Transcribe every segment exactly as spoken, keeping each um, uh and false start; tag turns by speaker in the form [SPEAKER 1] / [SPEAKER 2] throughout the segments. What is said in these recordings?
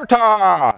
[SPEAKER 1] Bertha!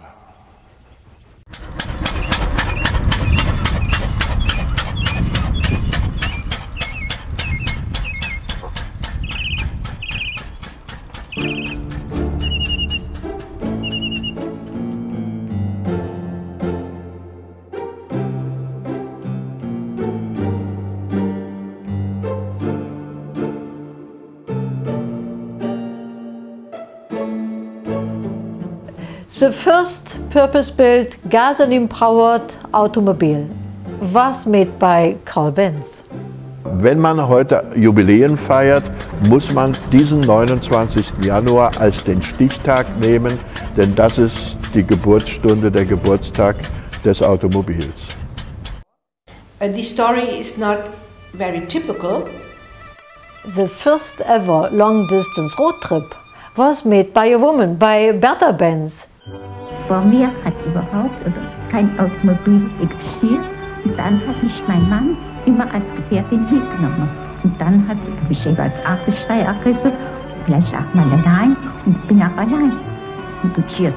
[SPEAKER 2] The first purpose-built gasoline-powered automobile was made by Carl Benz.
[SPEAKER 1] Wenn man heute Jubiläen feiert, muss man diesen neunundzwanzigsten Januar als den Stichtag nehmen, denn das ist die Geburtsstunde, der Geburtstag des Automobils.
[SPEAKER 3] Uh, the story is not very typical.
[SPEAKER 2] The first ever long-distance road trip was made by a woman, by Bertha Benz.
[SPEAKER 4] Vor mir hat überhaupt kein Automobil existiert. Und dann hat mich mein Mann immer als Gefährtin mitgenommen. Und dann habe ich eben als Artistei ergriffen, vielleicht auch mal allein und bin auch allein kutschiert.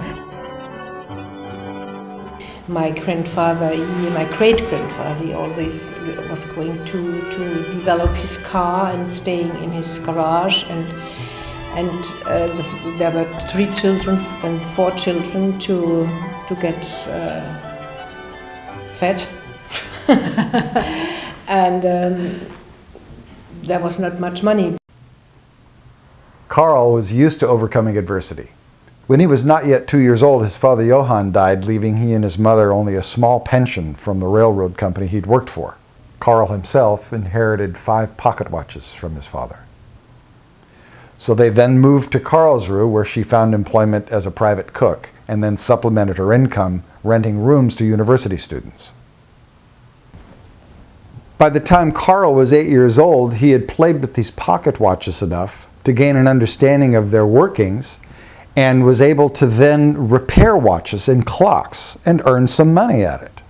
[SPEAKER 3] My grandfather, he, my great-grandfather, he always was going to, to develop his car and staying in his garage. and And uh, the, there were three children and four children to, to get uh, fed. And um, there was not much money.
[SPEAKER 5] Carl was used to overcoming adversity. When he was not yet two years old, his father Johann died, leaving he and his mother only a small pension from the railroad company he'd worked for. Carl himself inherited five pocket watches from his father. So they then moved to Karlsruhe, where she found employment as a private cook, and then supplemented her income renting rooms to university students. By the time Carl was eight years old, he had played with these pocket watches enough to gain an understanding of their workings and was able to then repair watches and clocks and earn some money at it.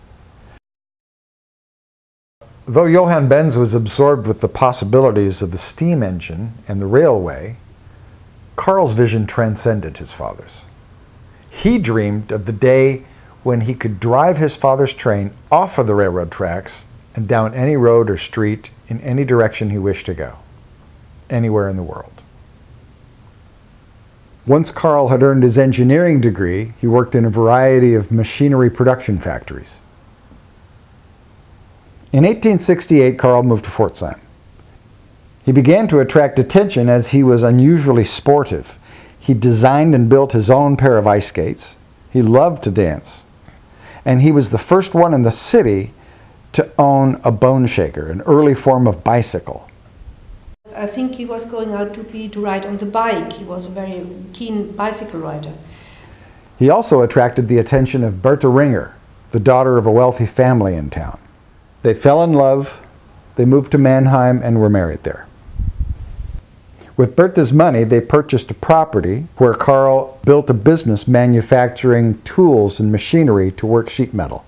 [SPEAKER 5] Though Johann Benz was absorbed with the possibilities of the steam engine and the railway, Carl's vision transcended his father's. He dreamed of the day when he could drive his father's train off of the railroad tracks and down any road or street in any direction he wished to go, anywhere in the world. Once Carl had earned his engineering degree, he worked in a variety of machinery production factories. In eighteen sixty-eight, Carl moved to Pforzheim. He began to attract attention as he was unusually sportive. He designed and built his own pair of ice skates. He loved to dance. And he was the first one in the city to own a bone shaker, an early form of bicycle.
[SPEAKER 3] I think he was going out to be to ride on the bike. He was a very keen bicycle rider.
[SPEAKER 5] He also attracted the attention of Bertha Ringer, the daughter of a wealthy family in town. They fell in love, they moved to Mannheim and were married there. With Bertha's money, they purchased a property where Carl built a business manufacturing tools and machinery to work sheet metal.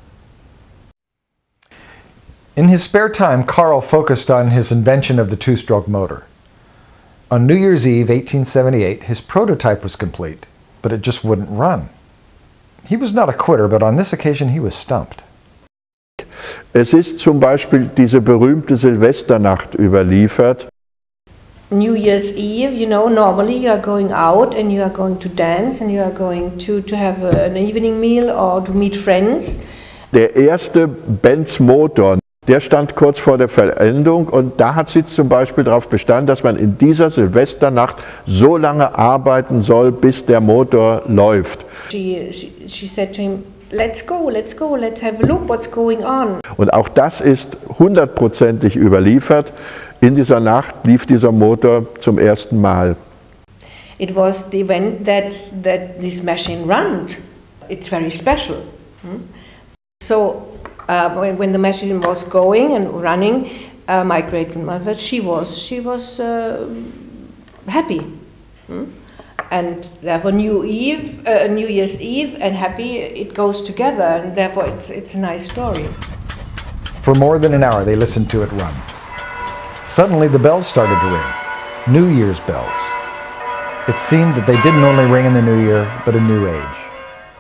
[SPEAKER 5] In his spare time, Carl focused on his invention of the two-stroke motor. On New Year's Eve, eighteen seventy-eight, his prototype was complete, but it just wouldn't run. He was not a quitter, but on this occasion he was stumped.
[SPEAKER 1] Es ist zum Beispiel diese berühmte Silvesternacht überliefert.
[SPEAKER 3] New Year's Eve, you know, normally you are going out and you are going to dance and you are going to, to have a, an evening meal or to meet friends.
[SPEAKER 1] Der erste Benz Motor, der stand kurz vor der Vollendung und da hat sie zum Beispiel darauf bestanden, dass man in dieser Silvesternacht so lange arbeiten soll, bis der Motor läuft.
[SPEAKER 3] She, she, she said to him, let's go, let's go, let's have a look what's going on.
[SPEAKER 1] Und auch das ist hundertprozentig überliefert. In dieser Nacht lief dieser Motor zum ersten Mal.
[SPEAKER 3] It was the event that, that this machine ran. It's very special. Hmm? So uh, when, when the machine was going and running, uh, my great-grandmother, she was, she was uh, happy. Hmm? And therefore New Eve, uh, New Year's Eve and happy, it goes together, and therefore it's, it's a nice story.
[SPEAKER 5] For more than an hour they listened to it run. Suddenly the bells started to ring, New Year's bells. It seemed that they didn't only ring in the new year, but a new age.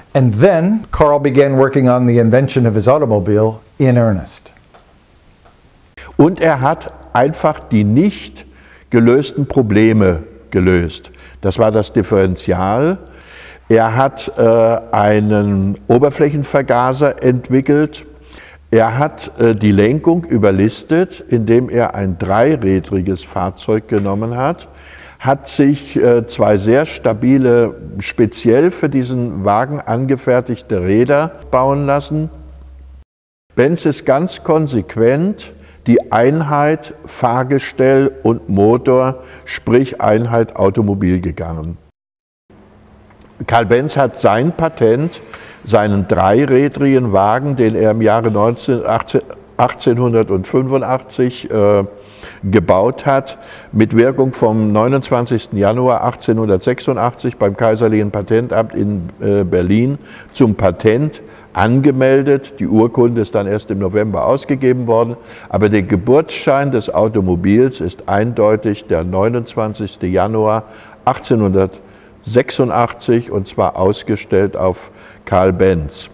[SPEAKER 5] And then Carl began working on the invention of his automobile in earnest.
[SPEAKER 1] Und er hat einfach die nicht gelösten Probleme gelöst. Das war das Differential. Er hat äh, einen Oberflächenvergaser entwickelt. Er hat äh, die Lenkung überlistet, indem er ein dreirädriges Fahrzeug genommen hat, hat sich äh, zwei sehr stabile, speziell für diesen Wagen angefertigte Räder bauen lassen. Benz ist ganz konsequent die Einheit Fahrgestell und Motor, sprich Einheit Automobil gegangen. Carl Benz hat sein Patent, seinen dreirädrigen Wagen, den er im Jahre achtzehnhundertfünfundachtzig äh, gebaut hat, mit Wirkung vom neunundzwanzigsten Januar achtzehnhundertsechsundachtzig beim Kaiserlichen Patentamt in äh, Berlin zum Patent angemeldet. Die Urkunde ist dann erst im November ausgegeben worden, aber der Geburtsschein des Automobils ist eindeutig der neunundzwanzigste Januar achtzehnhundertsechsundachtzig und zwar ausgestellt auf Carl Benz.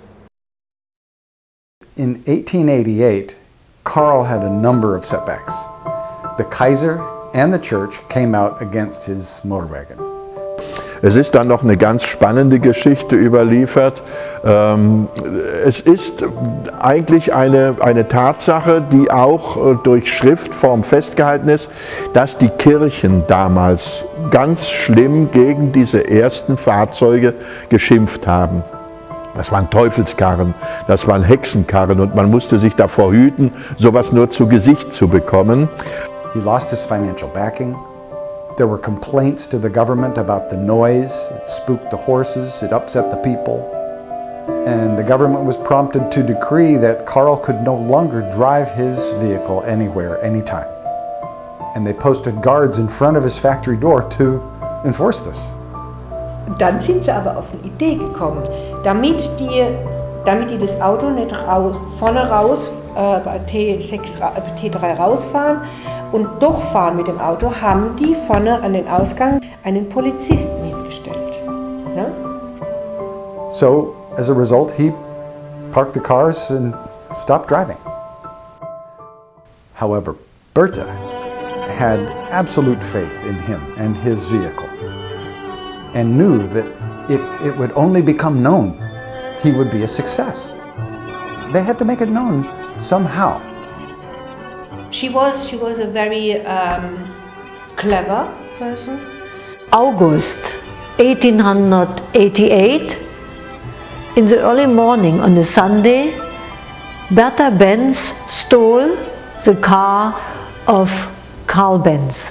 [SPEAKER 5] In eighteen eighty-eight, Carl had a number of setbacks. The Kaiser and the church came out against his motor wagon.
[SPEAKER 1] Es ist dann noch eine ganz spannende Geschichte überliefert. Es ist eigentlich eine, eine Tatsache, die auch durch Schriftform festgehalten ist, dass die Kirchen damals ganz schlimm gegen diese ersten Fahrzeuge geschimpft haben. Das waren Teufelskarren, das waren Hexenkarren und man musste sich davor hüten, sowas nur zu Gesicht zu bekommen.
[SPEAKER 5] He lost his financial backing. There were complaints to the government about the noise. It spooked the horses, it upset the people. And the government was prompted to decree that Carl could no longer drive his vehicle anywhere, anytime. And they posted guards in front of his factory door to enforce this.
[SPEAKER 3] Dann sind sie aber auf eine Idee gekommen, damit die, damit die das Auto nicht raus, vorne raus, äh, bei T sechs, T drei rausfahren und durchfahren mit dem Auto, haben die vorne an den Ausgang einen Polizisten hingestellt. Ne?
[SPEAKER 5] So, as a result, he parked the cars and stopped driving. However, Bertha had absolute faith in him and his vehicle, and knew that if it would only become known, he would be a success. They had to make it known somehow.
[SPEAKER 3] She was, she was a very um, clever person.
[SPEAKER 2] August eighteen eighty-eight, in the early morning on a Sunday, Bertha Benz stole the car of Carl Benz.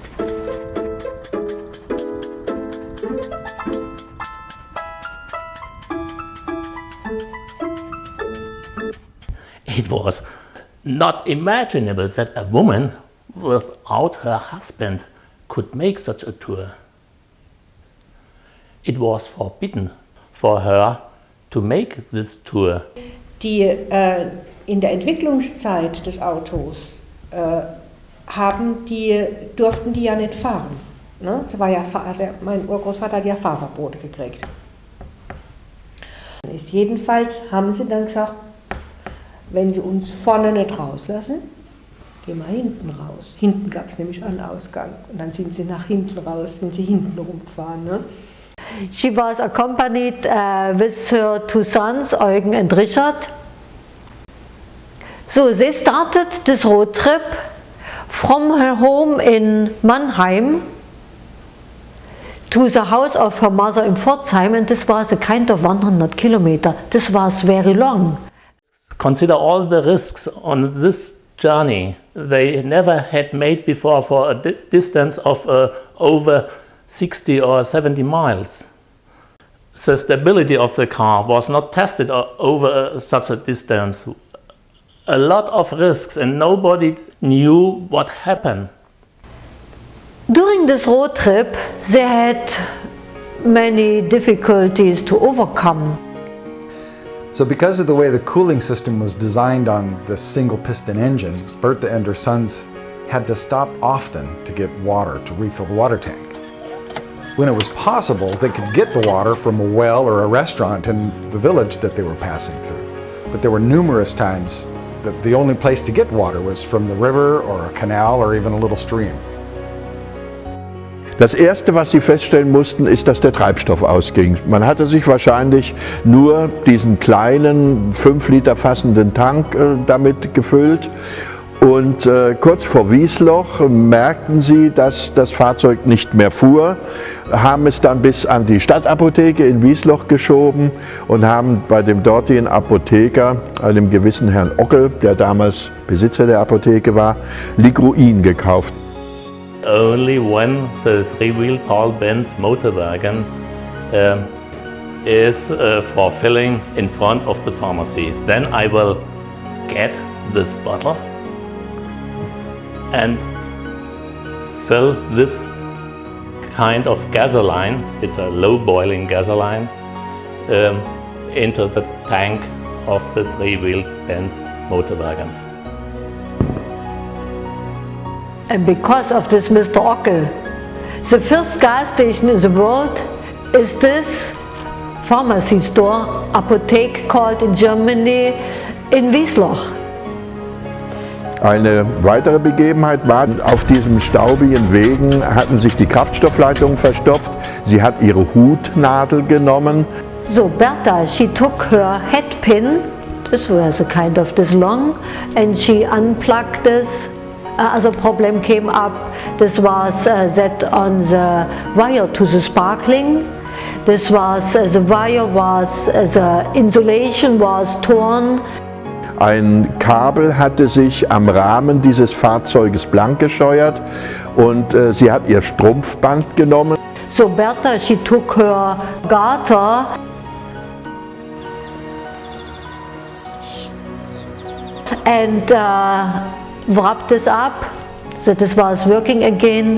[SPEAKER 6] It was not imaginable that a woman without her husband could make such a tour. It was forbidden for her to make this tour.
[SPEAKER 3] Die, äh, in der Entwicklungszeit des Autos äh, haben die, durften die ja nicht fahren. Ne? Das war ja, mein Urgroßvater hat ja Fahrverbote gekriegt. Ist jedenfalls haben sie dann gesagt, wenn sie uns vorne nicht rauslassen, gehen wir hinten raus. Hinten gab es nämlich einen Ausgang und dann sind sie nach hinten raus, sind sie hinten rumgefahren. Ne?
[SPEAKER 2] She was accompanied uh, with her two sons, Eugen and Richard. So they started this road trip from her home in Mannheim to the house of her mother in Pforzheim, and this was a kind of one hundred kilometers. This was very long.
[SPEAKER 6] Consider all the risks on this journey they never had made before for a di distance of uh, over sixty or seventy miles. The stability of the car was not tested over uh, such a distance. A lot of risks and nobody knew what happened.
[SPEAKER 2] During this road trip they had many difficulties to overcome.
[SPEAKER 5] So because of the way the cooling system was designed on the single piston engine, Bertha and her sons had to stop often to get water, to refill the water tank. When it was possible, they could get the water from a well or a restaurant in the village that they were passing through. But there were numerous times that the only place to get water was from the river or a canal or even a little stream.
[SPEAKER 1] Das Erste, was sie feststellen mussten, ist, dass der Treibstoff ausging. Man hatte sich wahrscheinlich nur diesen kleinen, fünf Liter fassenden Tank äh, damit gefüllt. Und äh, kurz vor Wiesloch merkten sie, dass das Fahrzeug nicht mehr fuhr, haben es dann bis an die Stadtapotheke in Wiesloch geschoben und haben bei dem dortigen Apotheker, einem gewissen Herrn Ockel, der damals Besitzer der Apotheke war, Ligroin gekauft.
[SPEAKER 6] Only when the three-wheel Carl Benz motor wagon uh, is uh, for filling in front of the pharmacy. Then I will get this bottle and fill this kind of gasoline, it's a low boiling gasoline, um, into the tank of the three-wheel Benz motor wagon.
[SPEAKER 2] And because of this Mister Ockel, the first gas station in the world is this pharmacy store, Apotheke called in Germany, in Wiesloch.
[SPEAKER 1] Eine weitere Begebenheit war, auf diesen staubigen Wegen hatten sich die Kraftstoffleitungen verstopft. Sie hat ihre Hutnadel genommen.
[SPEAKER 2] So Bertha, she took her head pin, this was a kind of this long, and she unplugged this. Uh, as a problem came up, this was uh, set on the wire to the sparkling. This was, uh, the wire was, uh, the insulation was torn.
[SPEAKER 1] Ein Kabel hatte sich am Rahmen dieses Fahrzeuges blank gescheuert und äh, sie hat ihr Strumpfband genommen.
[SPEAKER 2] So Bertha, she took her garter and uh, wrapped this up so this was working again.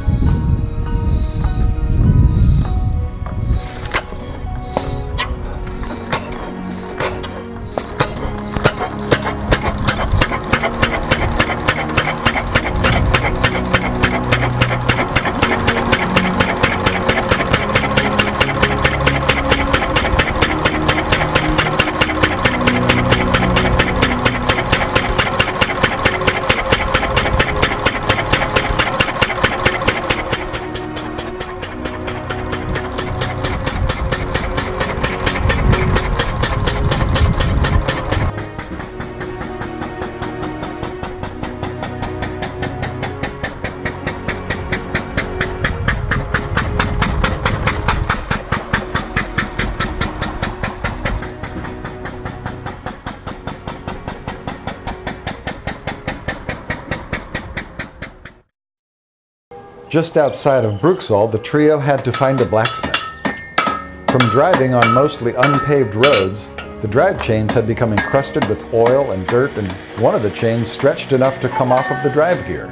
[SPEAKER 5] Just outside of Bruxelles, the trio had to find a blacksmith. From driving on mostly unpaved roads, the drive chains had become encrusted with oil and dirt, and one of the chains stretched enough to come off of the drive gear.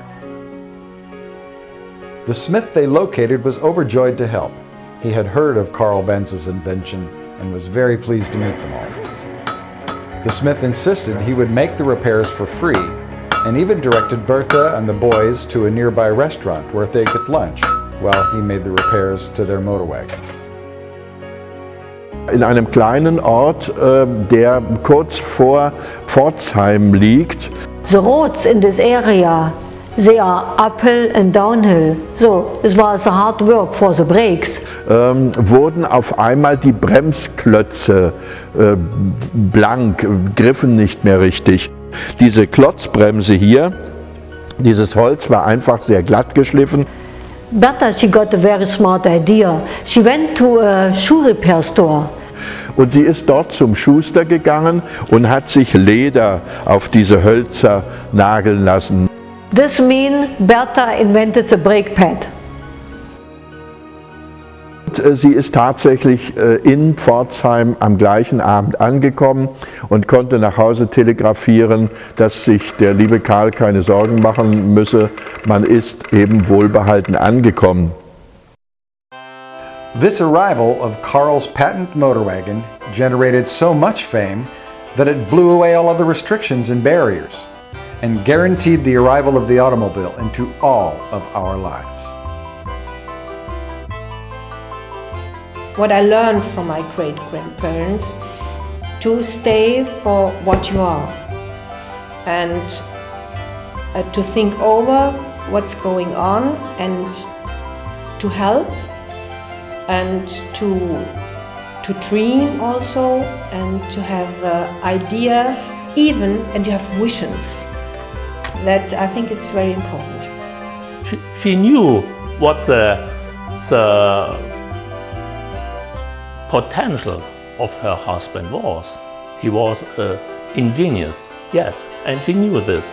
[SPEAKER 5] The smith they located was overjoyed to help. He had heard of Carl Benz's invention and was very pleased to meet them all. The smith insisted he would make the repairs for free, and even directed Bertha and the boys to a nearby restaurant where they could lunch while he made the repairs to their motor wagon.
[SPEAKER 1] In einem kleinen Ort, äh, der kurz vor Pforzheim liegt.
[SPEAKER 2] The roads in this area, they are uphill and downhill, so it was a hard work for the brakes.
[SPEAKER 1] Ähm, wurden auf einmal die Bremsklötze äh, blank, griffen nicht mehr richtig. Diese Klotzbremse hier, dieses Holz war einfach sehr glatt geschliffen.
[SPEAKER 2] Bertha, she got a very smart idea. She went to a shoe repair store.
[SPEAKER 1] Und sie ist dort zum Schuster gegangen und hat sich Leder auf diese Hölzer nageln lassen.
[SPEAKER 2] This means Bertha invented the brake pad.
[SPEAKER 1] Sie ist tatsächlich in Pforzheim am gleichen Abend angekommen und konnte nach Hause telegrafieren, dass sich der liebe Karl keine Sorgen machen müsse. Man ist eben wohlbehalten angekommen.
[SPEAKER 5] This arrival of Carl's patent motor wagon generated so much fame that it blew away all other restrictions and barriers and guaranteed the arrival of the automobile into all of our lives.
[SPEAKER 3] what I learned from my great-grandparents, to stay for what you are and uh, to think over what's going on and to help and to to dream also and to have uh, ideas even and you have visions. That I think it's very important.
[SPEAKER 6] She, she knew what the, the potential of her husband was. He was uh, ingenious, yes, and she knew this.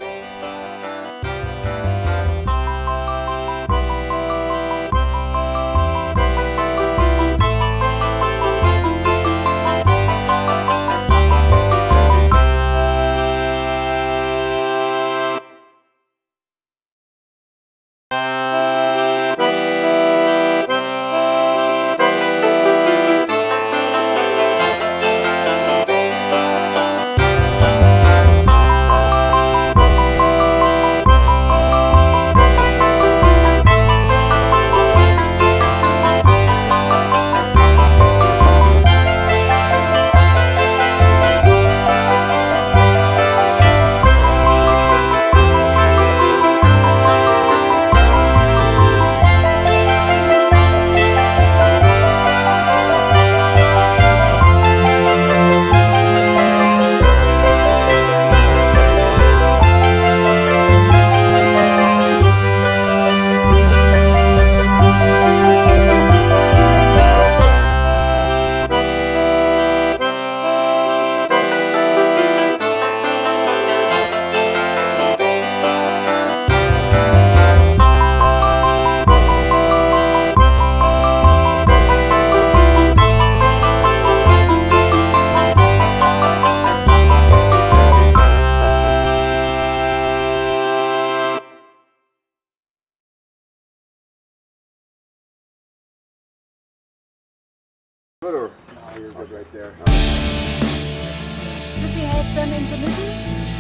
[SPEAKER 7] Or, no, you're good right there.
[SPEAKER 8] Should we have some in the middle?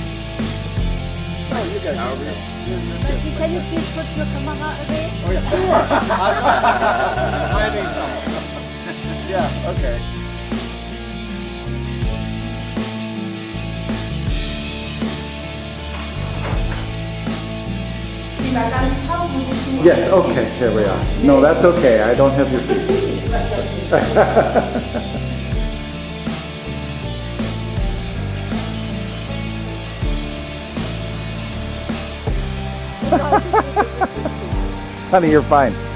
[SPEAKER 7] Oh, you guys are good.
[SPEAKER 8] But you, can you please put your camera away?
[SPEAKER 7] Oh, yeah, sure. I think so. Yeah, okay.
[SPEAKER 5] Yes, okay, here we are. No, that's okay, I don't have your feet. Honey, you're fine.